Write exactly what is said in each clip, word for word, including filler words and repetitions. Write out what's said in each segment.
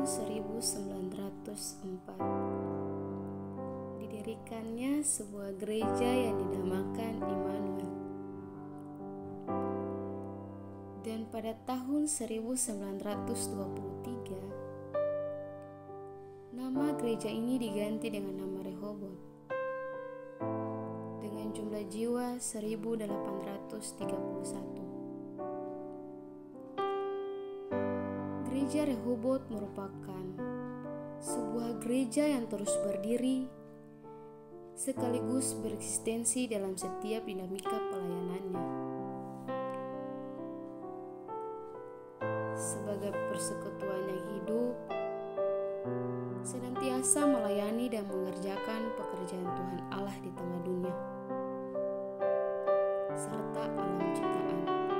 seribu sembilan ratus empat didirikannya sebuah gereja yang dinamakan Immanuel. Dan pada tahun seribu sembilan ratus dua puluh tiga, nama gereja ini diganti dengan nama Rehoboth dengan jumlah jiwa seribu delapan ratus tiga puluh satu. Gereja Rehoboth merupakan sebuah gereja yang terus berdiri sekaligus bereksistensi dalam setiap dinamika pelayanannya. Sebagai persekutuan yang hidup, senantiasa melayani dan mengerjakan pekerjaan Tuhan Allah di tengah dunia, serta alam ciptaan.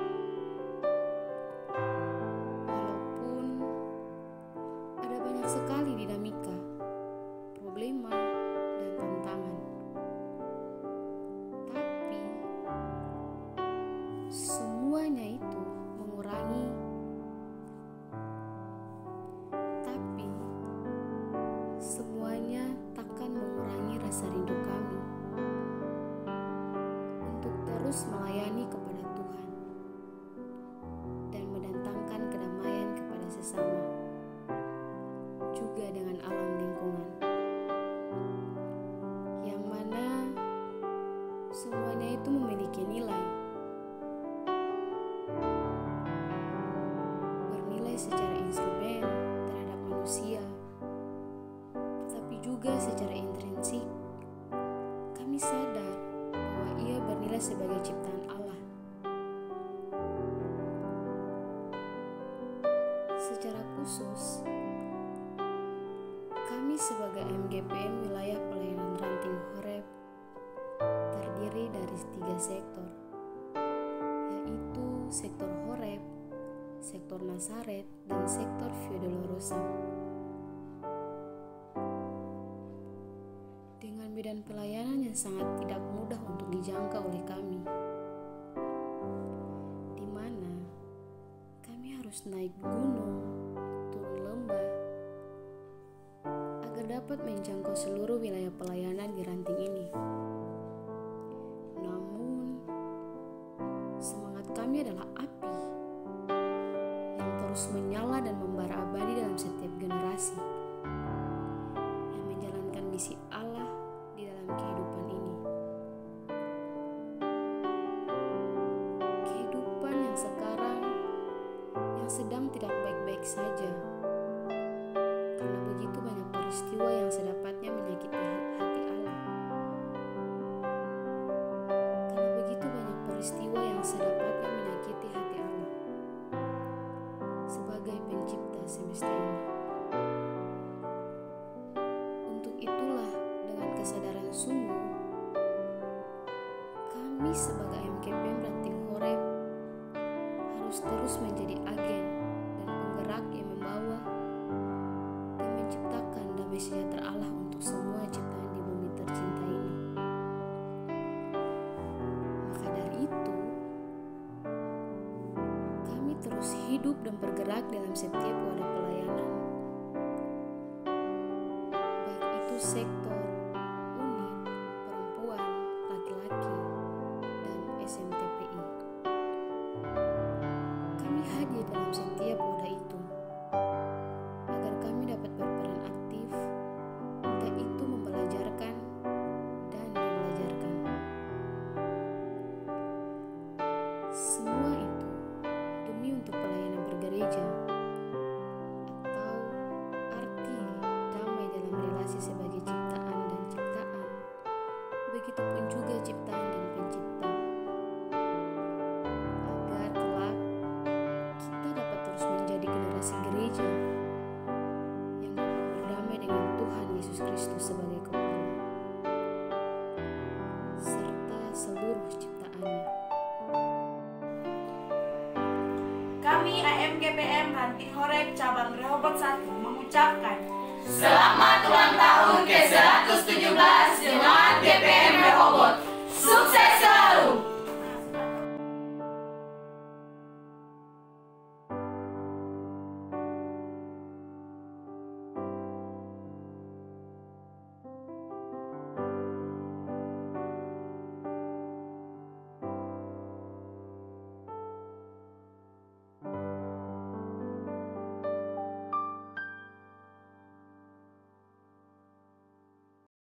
Walaupun ada banyak sekali dinamika, problema, dan tantangan, tapi semuanya itu mengurangi Tapi semuanya takkan mengurangi rasa rindu kami untuk terus melayani kepada Tuhan dan mendatangkan kedamaian kepada sesama, juga dengan alam lingkungan, yang mana semuanya itu memiliki nilai. Bernilai secara instrumen terhadap manusia, tetapi juga secara intrinsik kami sadar bahwa ia bernilai sebagai ciptaan Allah. Secara khusus, kami sebagai M G P M Wilayah Pelayanan Ranting Horeb terdiri dari tiga sektor, yaitu sektor Horeb, sektor Nazaret, dan sektor Via Dolorosa. Dengan medan pelayanan yang sangat tidak mudah untuk dijangkau oleh kami, di mana kami harus naik gunung, turun lembah, agar dapat menjangkau seluruh wilayah pelayanan di ranting ini. Namun, semangat kami adalah api yang terus menyala dan membara abadi dalam setiap generasi yang menjalankan misi Allah di dalam kehidupan ini. Kehidupan yang sekarang yang sedang tidak baik-baik saja, karena begitu banyak peristiwa yang sedapatnya menyakiti hati Allah. Karena begitu banyak peristiwa yang sedapatnya menyakiti hati Allah sebagai pencipta semesta ini. Untuk itulah, dengan kesadaran sungguh, kami sebagai M K P M Ranting Horeb harus terus menjadi agen dan penggerak yang membawa dan menciptakan damai sejahtera Allah untuk semua ciptaan di bumi tercinta ini. Maka dari itu, kami terus hidup dan bergerak dalam setiap wadah pelayanan, baik itu sektor, unit, perempuan, laki-laki, dan S M T P I. Kami hadir dalam setiap wadah itu agar kami dapat berperan aktif, entah itu membelajarkan dan dibelajarkan. Semua itu demi untuk pelayanan bergereja, atau arti damai dalam relasi sebagai ciptaan dan ciptaan, begitupun juga ciptaan dan pencipta, agar kelak kita dapat terus menjadi generasi gereja yang dapat berdamai dengan Tuhan Yesus Kristus sebagai kepala, serta seluruh ciptaannya. Kami A M G P M Ranting Horeb Cabang Rehoboth satu mengucapkan Selamat ulang tahun ke seratus